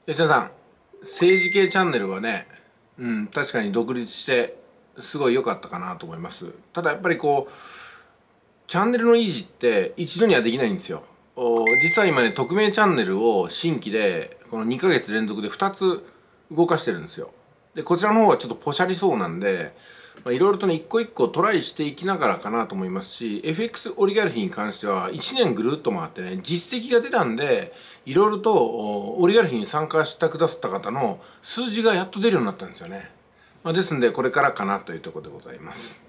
吉田さん、政治系チャンネルはね、確かに独立してすごい良かったかなと思います。ただやっぱりチャンネルの維持って一度にはできないんですよ。実は今ね、匿名チャンネルを新規でこの2ヶ月連続で2つ動かしてるんですよ。で、こちらの方はちょっとポシャりそうなんで、いろいろとね、一個一個トライしていきながらかなと思いますし、FX オリガルヒに関しては1年ぐるっと回ってね、実績が出たんで、いろいろとオリガルヒに参加してくださった方の数字がやっと出るようになったんですよね。ですんで、これからかなというところでございます。